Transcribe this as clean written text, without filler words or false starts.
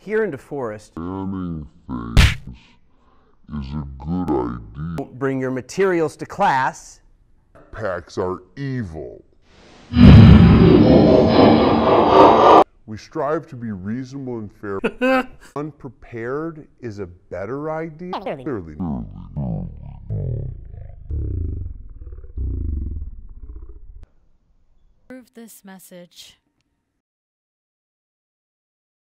here in DeForest, Banning things is a good idea. bring your materials to class. Packs are evil. We strive to be reasonable and fair. Unprepared is a better idea. Clearly. Approve this message.